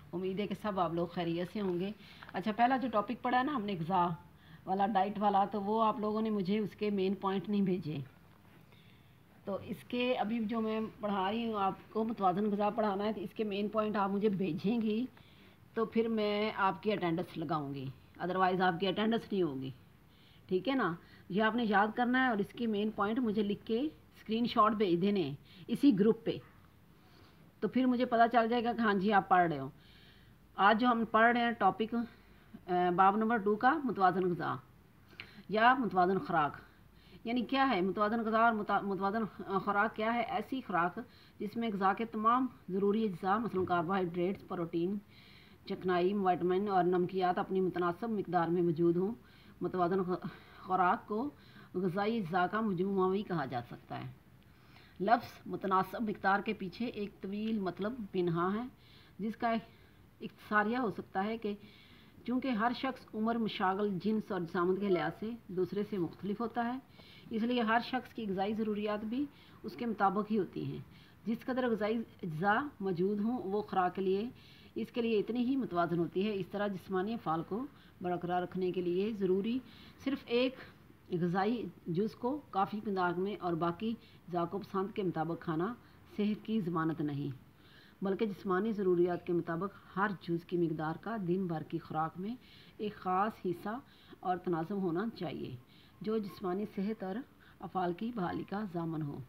उम्मीद है कि सब आप लोग खैरियत से होंगे। अच्छा, पहला जो टॉपिक पढ़ा है ना हमने ग़िज़ा वाला, डाइट वाला, तो वो आप लोगों ने मुझे उसके मेन पॉइंट नहीं भेजे। तो इसके अभी जो मैं पढ़ा रही हूँ आपको, मुतवाज़न ग़िज़ा पढ़ाना है, तो इसके मेन पॉइंट आप मुझे भेजेंगी तो फिर मैं आपकी अटेंडेंस लगाऊंगी, अदरवाइज़ आपकी अटेंडेंस नहीं होगी। ठीक है ना। ये आपने याद करना है और इसके मेन पॉइंट मुझे लिख के स्क्रीनशॉट भेज देने इसी ग्रुप पे, तो फिर मुझे पता चल जाएगा कि हाँ जी आप पढ़ रहे हो। आज जो हम पढ़ रहे हैं टॉपिक बाब नंबर 2 का मुतवाज़न ग़िज़ा या मुतवाज़न ख़ुराक, यानी क्या है मुतवाज़न ग़िज़ा और मुतवाज़न ख़ुराक क्या है? ऐसी ख़ुराक जिसमें ग़िज़ा के तमाम ज़रूरी अज्जा मसलन कार्बोहाइड्रेट्स, प्रोटीन, चिकनाई, विटामिन और नमकियात अपनी मुतनासिब मिकदार में मौजूद हों। मुतवाज़न ख़ुराक को ग़िज़ाई अज्जा का मजमूआ भी कहा जा सकता है। लफ्ज़ मुतनासिब मिकदार के पीछे एक तवील मतलब पिन्हा है, जिसका इख्तिसारिया हो सकता है कि चूँकि हर शख्स उम्र, मशागल, जिन्स और जिसामत के लिहाज से दूसरे से मुख्तलिफ होता है, इसलिए हर शख्स की ग़िज़ाई ज़रूरियात भी उसके मुताबिक ही होती हैं। जिस कदर ग़िज़ाई अज्जा मौजूद हों वो ख़ुराक के लिए इसके लिए इतनी ही मुतवाज़न होती है। इस तरह जिस्मानी फ़ाल को बरकरार रखने के लिए ज़रूरी सिर्फ़ एक ग़िज़ाई जुज़ को काफ़ी मिक़दार में और बाकी ज़ाको पसंद के मुताबिक खाना सेहत की ज़मानत नहीं, बल्कि जिस्मानी ज़रूरियात के मुताबिक हर जुज़ की मिक़दार का दिन भर की ख़ुराक में एक ख़ास हिस्सा और तनाज़ुम होना चाहिए, जो जिस्मानी सेहत और अफ़ाल की बहाली का ज़ामन हो।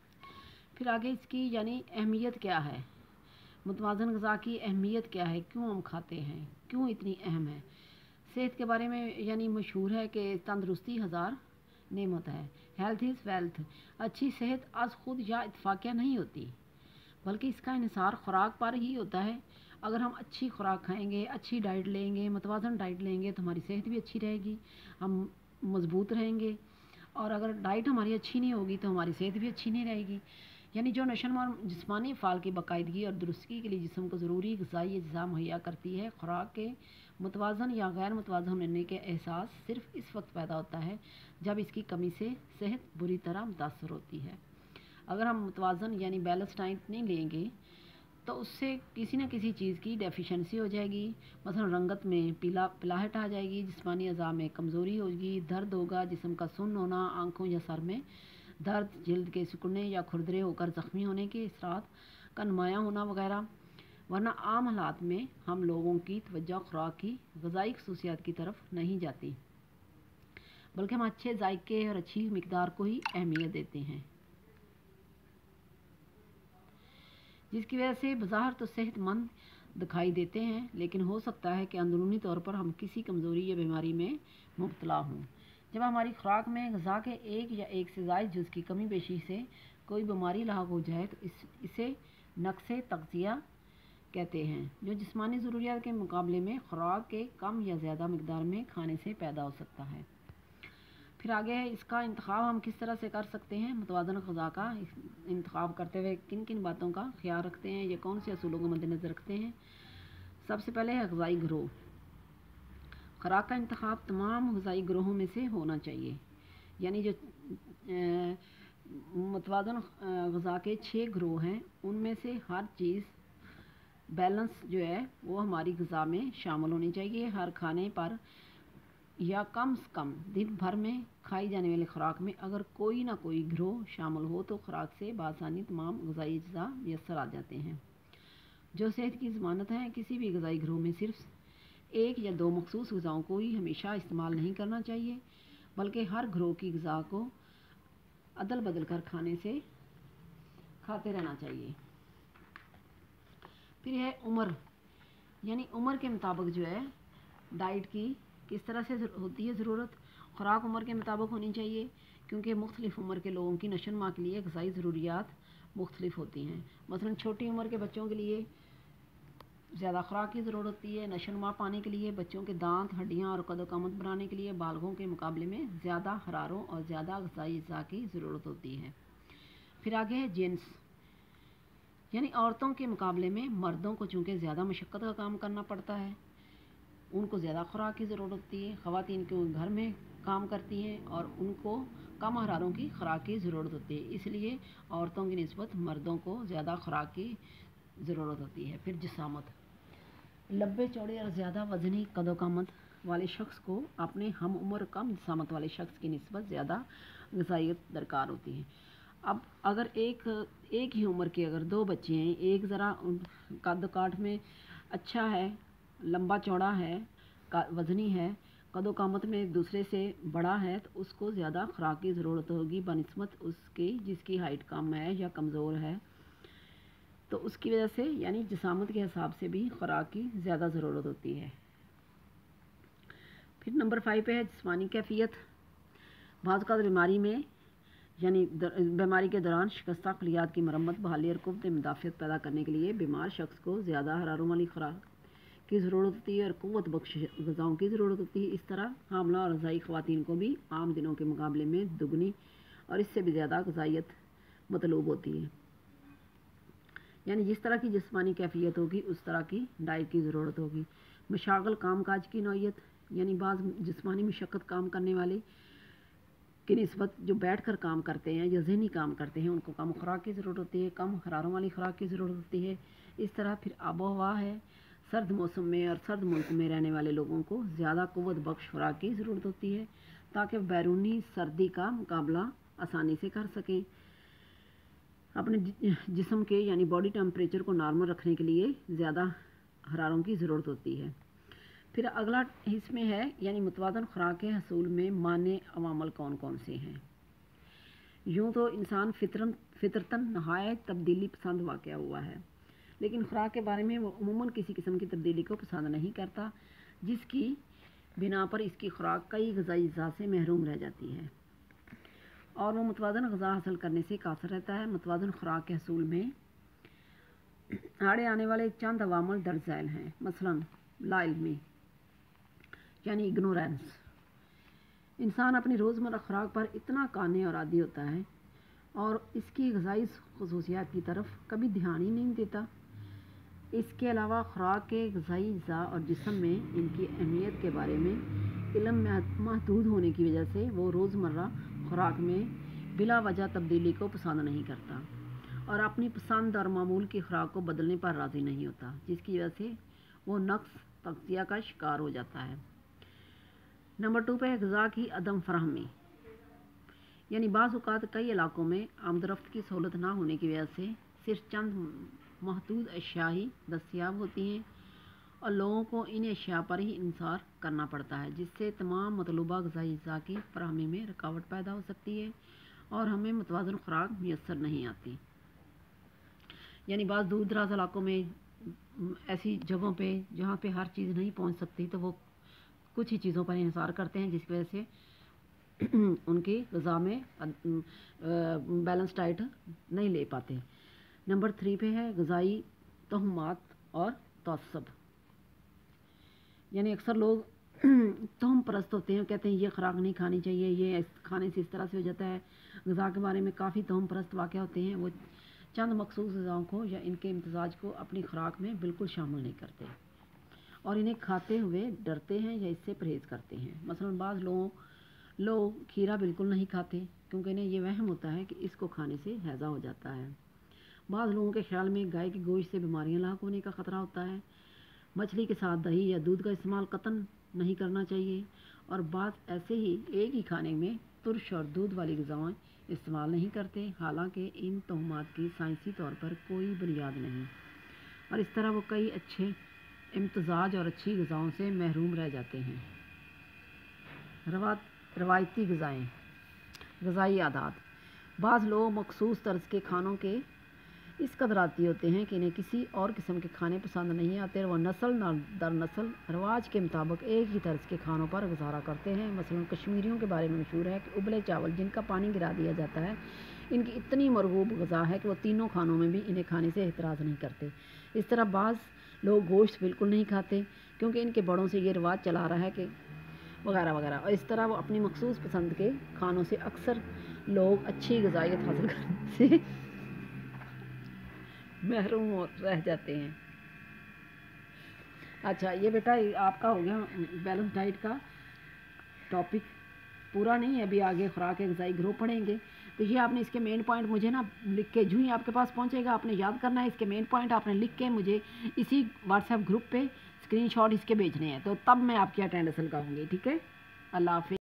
फिर आगे इसकी यानी अहमियत क्या है, मुतवाज़न ग़िज़ा की अहमियत क्या है, क्यों हम खाते हैं, क्यों इतनी अहम है। सेहत के बारे में यानी मशहूर है कि तंदरुस्ती हज़ार नेमत है, हेल्थ इज़ वेल्थ। अच्छी सेहत आज खुद या इत्तफ़ाक़िया नहीं होती, बल्कि इसका इन्हिसार ख़ुराक पर ही होता है। अगर हम अच्छी ख़ुराक खाएंगे, अच्छी डाइट लेंगे, मुतवाज़न डाइट लेंगे तो हमारी सेहत भी अच्छी रहेगी, हम मज़बूत रहेंगे। और अगर डाइट हमारी अच्छी नहीं होगी तो हमारी सेहत भी अच्छी नहीं रहेगी। यानी जो नशो और जिस्मानी फ़ाल की बाकायदगी और दुरुस्ती के लिए जिस्म को ज़रूरी ग़िज़ाई अज्जा मुहैया करती है। ख़ुराक के मुतवाज़न या गैर मुतवाज़न होने के एहसास सिर्फ़ इस वक्त पैदा होता है जब इसकी कमी से सेहत बुरी तरह मुतासर होती है। अगर हम मुतवाज़न यानी बैलेंस डाइट नहीं लेंगे तो उससे किसी न किसी चीज़ की डेफिशिएंसी हो जाएगी। मसलन रंगत में पिलाहट आ जाएगी, जिस्मानी अज़ा में कमज़ोरी होगी, दर्द होगा, जिस्म का सुन्न होना, आँखों या सर में दर्द, जल्द के सिकुड़ने या खुरदरे होकर ज़ख्मी होने के असरात का नुमायाँ होना वगैरह। वरना आम हालात में हम लोगों की तवज्जो ख़ुराक की ग़िज़ाई ख़ुसूसियात की तरफ नहीं जाती, बल्कि हम अच्छे जायके और अच्छी मिकदार को ही अहमियत देते हैं, जिसकी वजह से बज़ाहिर तो सेहतमंद दिखाई देते हैं, लेकिन हो सकता है कि अंदरूनी तौर पर हम किसी कमज़ोरी या बीमारी में मुब्तला हों। जब हमारी ख़ुराक में ग़िज़ा के एक या एक से ज़ायद जुज़ की कमी पेशी से कोई बीमारी लाहक हो जाए तो इसे नक़्से तग़ज़िया कहते हैं, जो जिस्मानी ज़रूरियात के मुकाबले में ख़ुराक के कम या ज़्यादा मिक़दार में खाने से पैदा हो सकता है। फिर आगे है इसका इंतखाब हम किस तरह से कर सकते हैं। मुतवाज़न ग़िज़ा का इंतखाब करते हुए किन किन बातों का ख्याल रखते हैं, ये कौन से असूलों को मद्देनज़र रखते हैं। सबसे पहले है ग़िज़ाई ग्रोह। ख़ुराक का इंतखाब तमाम ग़िज़ाई ग्रोहों में से होना चाहिए, यानी जो मुतवाज़न ग़िज़ा के 6 ग्रोह हैं उनमें से हर चीज़ बैलेंस जो है वो हमारी ग़िज़ा में शामिल होनी चाहिए। हर खाने पर या कम से कम दिन भर में खाई जाने वाली ख़ुराक में अगर कोई ना कोई ग्रोह शामिल हो तो ख़ुराक से बासानी तमाम ग़िज़ाई अज्जा मैसर आ जाते हैं, जो सेहत की ज़मानत है। किसी भी ग़िज़ाई ग्रोह में सिर्फ एक या दो मखसूस ग़िज़ाओं को ही हमेशा इस्तेमाल नहीं करना चाहिए, बल्कि हर ग्रोह की ग़िज़ा को अदल बदल कर खाते रहना चाहिए। फिर है उम्र, यानी उम्र के मुताबिक जो है डाइट की किस तरह से होती है ज़रूरत। ख़ुराक उम्र के मुताबिक होनी चाहिए, क्योंकि मुख्तलिफ़ उम्र के लोगों की नशोनुमा के लिए ग़िज़ाई ज़रूरियात मुख्तलिफ़ होती हैं। मसलन छोटी उम्र के बच्चों के लिए ज़्यादा ख़ुराक की ज़रूरत होती है। नशोनुमा पाने के लिए बच्चों के दांत, हड्डियाँ और कद-व-क़ामत बनाने के लिए बालगों के मुकाबले में ज़्यादा हरारों और ज़्यादा ग़िज़ाई अज्जा की ज़रूरत होती है। फिर आगे है जिन्स, यानी औरतों के मुकाबले में मर्दों को चूँकि ज़्यादा मशक्क़त का काम करना पड़ता है, उनको ज़्यादा ख़ुराक की ज़रूरत होती है। ख़वातीन क्यों घर में काम करती हैं और उनको कम हरारों की ख़ुराक की ज़रूरत होती है, इसलिए औरतों की निस्बत मर्दों को ज़्यादा ख़ुराक की ज़रूरत होती है। फिर जिसामत, लंबे चौड़े और ज़्यादा वजनी कदोकामत वाले शख्स को अपने हम उम्र कम जिसामत वाले शख्स की निस्बत ज़्यादा ग़िज़ाइयत दरकार होती है। अब अगर एक ही उम्र के अगर दो बच्चे हैं, एक ज़रा कद काठ में अच्छा है, लंबा चौड़ा है, वज़नी है, कदो कामत में दूसरे से बड़ा है, तो उसको ज़्यादा खुराक की ज़रूरत होगी बनिस्बत उसकी जिसकी हाइट कम है या कमज़ोर है। तो उसकी वजह से यानी जिसामत के हिसाब से भी खुराक की ज़्यादा ज़रूरत होती है। फिर नंबर 5 पे है जिस्मानी कैफियत। बाज़ औक़ात बीमारी में यानी बीमारी के दौरान शिकस्ता खलियात की मरम्मत, बहाली और क़ुव्वत मुदाफ़ियत पैदा करने के लिए बीमार शख्स को ज़्यादा हरारों वाली खुराक की ज़रूरत होती है और क़ुव्वत बख्श ग़िज़ाओं की ज़रूरत होती है। इस तरह हामला और रज़ाई ख़वातीन को भी आम दिनों के मुकाबले में दुगनी और इससे भी ज़्यादा ग़िज़ाइयत मतलूब होती है। यानी जिस तरह की जिस्मानी कैफियत होगी उस तरह की डाइट की ज़रूरत होगी। मशागल काम काज की नौइयत, यानी बाज़ जिस्मानी मशक्क़त काम करने वाले की निस्बत जो बैठ कर काम करते हैं या ज़हनी काम करते हैं उनको कम खुराक की ज़रूरत होती है, कम हरारों वाली खुराक की ज़रूरत होती है। इस तरह फिर आबो हवा है, सर्द मौसम में और सर्द मुल्क में रहने वाले लोगों को ज़्यादा क़ुव्वत बख्श खुराक की ज़रूरत होती है ताकि बैरूनी सर्दी का मुकाबला आसानी से कर सकें। अपने जिस्म के यानी बॉडी टेम्परेचर को नॉर्मल रखने के लिए ज़्यादा हरारों की ज़रूरत होती है। फिर अगला इसमें है यानी मुतवाज़न खुराक के हसूल में माने अवामल कौन कौन से हैं। यूँ तो इंसान फितरतन नहायत तब्दीली पसंद वाक़या हुआ है, लेकिन खुराक के बारे में वो अमूमन किसी किस्म की तब्दीली को पसंद नहीं करता, जिसकी बिना पर इसकी खुराक कई ग़िज़ाई अज़्ज़ा से महरूम रह जाती है और वो मुतवाज़न ग़िज़ा हासिल करने से कासर रहता है। मुतवाज़न खुराक के हसूल में आड़े आने वाले चंद अवामल दर्ज झैल हैं। मसलन लाइल्मी यानी इग्नोरेंस। इंसान अपनी रोज़मर्रा खुराक पर इतना काने और आदी होता है और इसकी ग़िज़ाई ख़ुसूसियात की तरफ कभी ध्यान ही नहीं देता। इसके अलावा खुराक के ग़िज़ाई अज़्ज़ा और जिस्म में इनकी अहमियत के बारे में इल्म महदूद होने की वजह से वो रोज़मर्रा खुराक में बिला वजह तब्दीली को पसंद नहीं करता और अपनी पसंद और मामूल की खुराक को बदलने पर राज़ी नहीं होता, जिसकी वजह से वो नक्स तग़ज़िया का शिकार हो जाता है। नंबर 2 पे है ग़िज़ा की अदम फराहमी। यानी बाज़ औक़ात कई इलाक़ों में आमदरफ़्त की सहूलत ना होने की वजह से सिर्फ चंद महदूद अशिया ही दस्तयाब होती हैं और लोगों को इन अशिया पर ही इंसार करना पड़ता है, जिससे तमाम मतलूबा ग़िज़ाई अज़्ज़ा की फराहमी में रुकावट पैदा हो सकती है और हमें मुतवाज़न खुराक मुयस्सर नहीं आती। यानी बाज़ दूर दराज इलाक़ों में ऐसी जगहों पे जहाँ पे हर चीज़ नहीं पहुँच सकती, तो वो कुछ ही चीज़ों पर इंसार करते हैं, जिसकी वजह से उनकी ग़िज़ा में बैलेंस डाइट नहीं ले पाते। नंबर 3 पे है ग़िज़ाई तोहमात और तअस्सुब। यानी अक्सर लोग तोहम परस्त होते हैं, कहते हैं ये खुराक नहीं खानी चाहिए, ये खाने से इस तरह से हो जाता है। ग़िज़ा के बारे में काफ़ी तोहम परस्त वाक़या होते हैं, वो चंद मखसूस ग़िज़ाओं को या इनके इम्तिज़ाज को अपनी खुराक में बिल्कुल शामिल नहीं करते और इन्हें खाते हुए डरते हैं या इससे परहेज़ करते हैं। मसलन बाज़ लोग खीरा बिल्कुल नहीं खाते क्योंकि इन्हें ये वहम होता है कि इसको खाने से हैज़ा हो जाता है। बाज़ लोगों के ख्याल में गाय के गोश्त से बीमारियां लाक होने का ख़तरा होता है। मछली के साथ दही या दूध का इस्तेमाल कतन नहीं करना चाहिए और बाज़ ऐसे ही एक ही खाने में तुर्श और दूध वाली ग़िज़ाएँ इस्तेमाल नहीं करते, हालांकि इन तोहमात की साइंसी तौर पर कोई बुनियाद नहीं और इस तरह वो कई अच्छे इम्तिज़ाज और अच्छी ग़िज़ाओं से महरूम रह जाते हैं। रवायती ग़िज़ाएँ, ग़िज़ाई आदात। बाज़ लोग मखसूस तर्ज के खानों के इस कदर आदी होते हैं कि इन्हें किसी और किस्म के खाने पसंद नहीं आते और वह नस्ल दर नस्ल रवाज के मुताबिक एक ही तर्ज के खानों पर गुजारा करते हैं। मसलन कश्मीरियों के बारे में मशहूर है कि उबले चावल जिनका पानी गिरा दिया जाता है इनकी इतनी मरगूब ग़िज़ा है कि वो तीनों खानों में भी इन्हें खाने से एतराज़ नहीं करते। इस तरह बाज़ लोग गोश्त बिल्कुल नहीं खाते क्योंकि इनके बड़ों से ये रिवाज चला रहा है कि वगैरह वगैरह, और इस तरह वो अपनी मखसूस पसंद के खानों से अक्सर लोग अच्छी ग़िज़ाइयत हासिल करने से महरूम रह जाते हैं। अच्छा, ये बेटा आपका हो गया बैलेंस डाइट का टॉपिक, पूरा नहीं है, अभी आगे खुराक ग़िज़ाई ग्रुप पढ़ेंगे। तो ये आपने इसके मेन पॉइंट मुझे ना लिख के जो ही आपके पास पहुंचेगा आपने याद करना है, इसके मेन पॉइंट आपने लिख के मुझे इसी व्हाट्सएप ग्रुप पे اسکرین شاٹ اس کے بھیجنے ہیں، تو تب میں آپ کی اٹینڈنس لگاؤں گی، ٹھیک ہے؟ اللہ حافظ۔